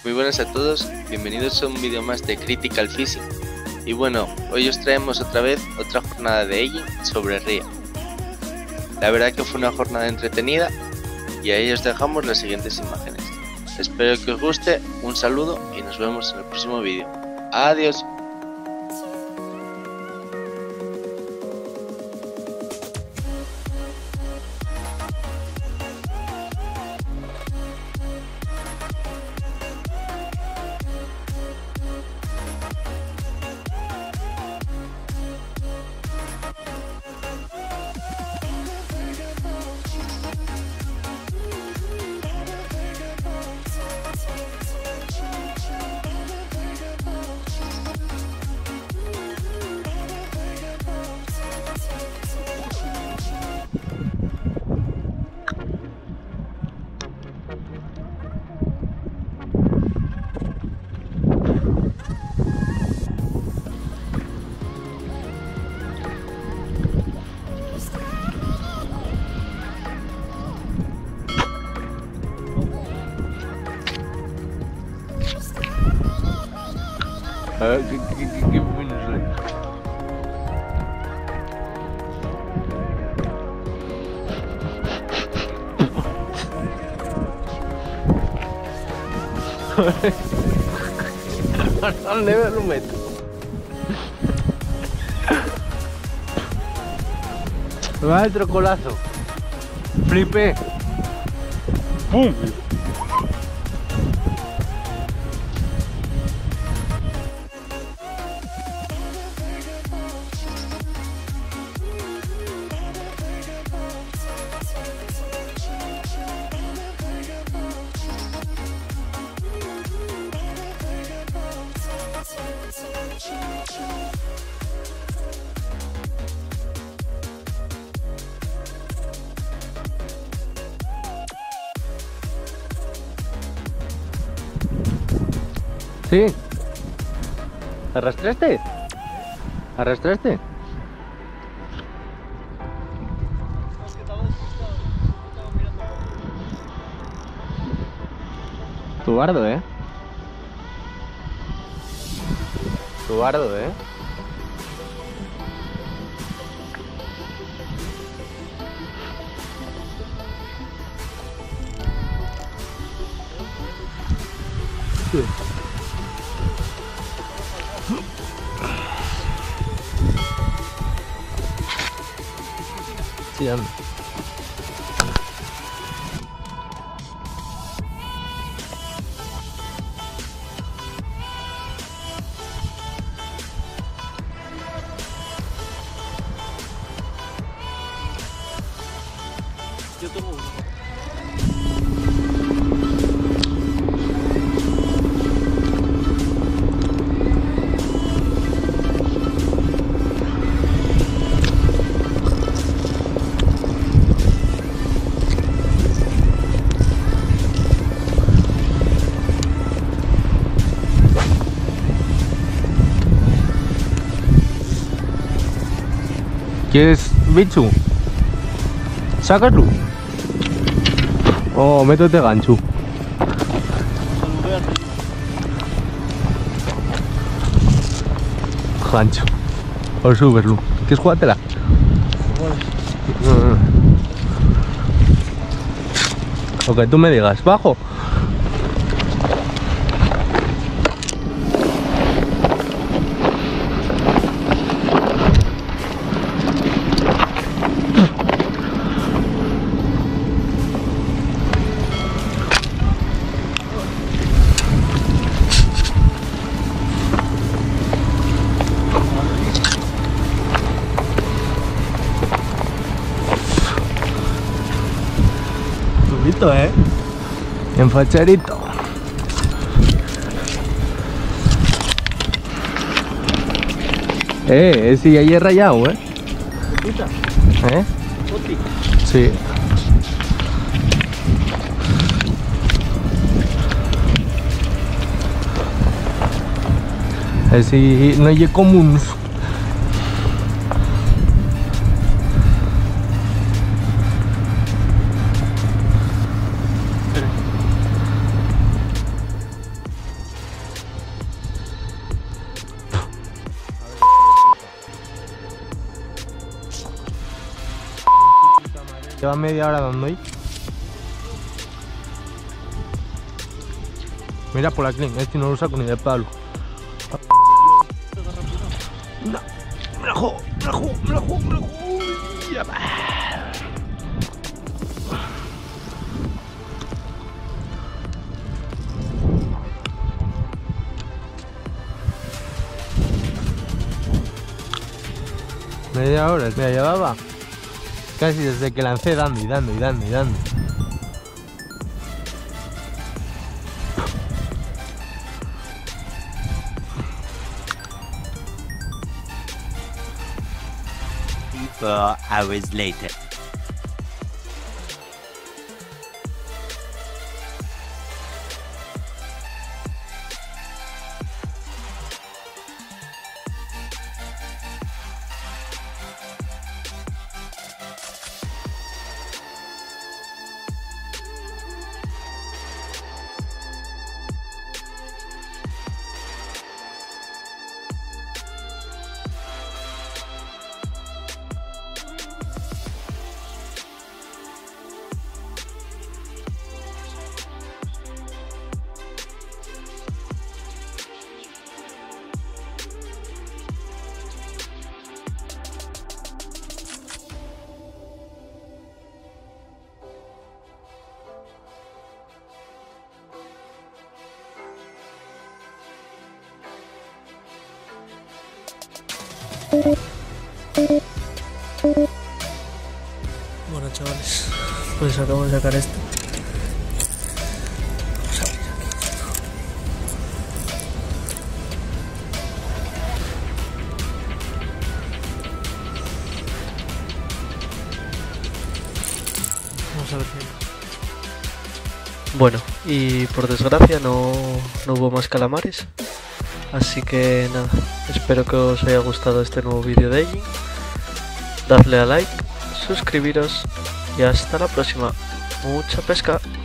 Muy buenas a todos, bienvenidos a un vídeo más de Critical Fishing. Y bueno, hoy os traemos otra vez otra jornada de egging sobre ría. La verdad que fue una jornada entretenida y ahí os dejamos las siguientes imágenes. Espero que os guste, un saludo y nos vemos en el próximo vídeo. Adiós. A ver, ¿qué pones? ¿Dónde me lo meto? Me va el trocolazo. Flipé. ¡Pum! Sí. ¿Arrastraste? ¿Arrastraste? Tu bardo, Tu bardo, Sí. Sí, anda. Yo tomo uno. ¿Quieres bichu? Sácalo. Oh, métete gancho. Gancho. O subirlo. ¿Quieres jugártela? Lo que tú me digas. Bajo. En facherito. Ese ya es rayado, Sí. Ese no es común. Lleva media hora dando ahí. Mira por la clean, este no lo saco ni de palo. No, me la juego, me la juego, me la juego, me la juego. Ya va. Media hora, mira, llevaba casi desde que lancé dando y dando y dando y dando. Four hours later. Bueno, chavales, pues acabo de sacar esto. Vamos a abrir aquí. Vamos a ver qué hay. Bueno, y por desgracia no hubo más calamares. Así que nada, espero que os haya gustado este nuevo vídeo de Egin. Dadle a like, suscribiros y hasta la próxima. Mucha pesca.